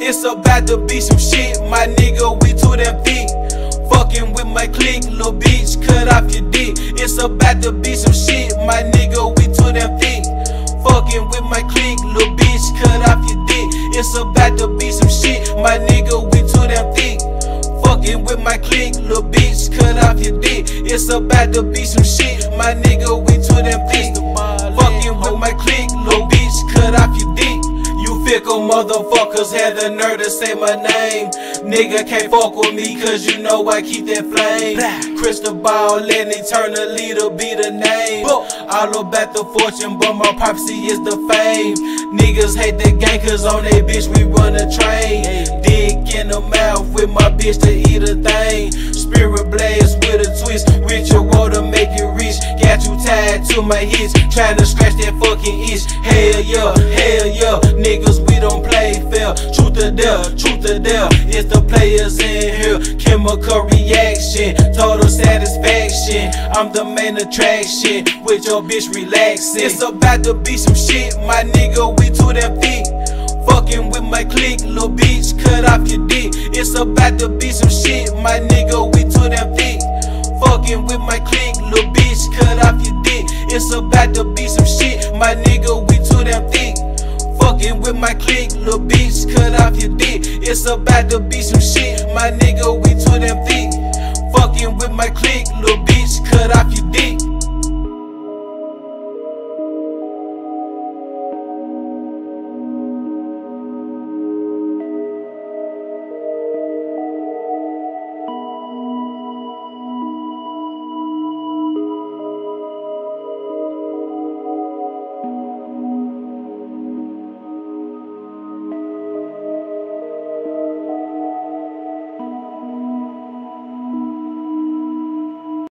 It's about to be some shit, my nigga, we too damn thick. Fucking with my clique, little bitch, cut off your dick. It's about to be some shit, my nigga, we too damn thick. Fucking with my clique, little bitch, cut off your dick. It's about to be some shit, my nigga, we too damn thick. Fucking with my clique, little bitch, cut off your dick. It's about to be some shit, my nigga, we too damn thick. Fucking with my clique, little bitch, cut off your dick. You fickle motherfuckers had the nerve to say my name. Nigga can't fuck with me cause you know I keep that flame. Crystal ball and eternally to be the name. All about the fortune but my prophecy is the fame. Niggas hate the gang cause on that bitch we run a train. Dick in the mouth with my bitch to eat a thing. Spirit blast with a twist, richer water make it rich. Got you tied to my hips, tryna scratch that fucking itch. Hell yeah, niggas we don't play fair. Truth or dare, it's the players in here. Chemical reaction, total satisfaction. I'm the main attraction, with your bitch relaxing. It's about to be some shit, my nigga, we too damn thick. Fucking with my clique, little bitch, cut off your dick. It's about to be some shit, my nigga, we too damn thick. Fucking with my clique, little bitch, cut off your dick. It's about to be some shit, my nigga, we too damn thick. Fucking with my clique, little bitch, cut off your dick. It's about to be some shit, my nigga, we too damn thick. Fucking with my clique, little bitch, cut off your dick.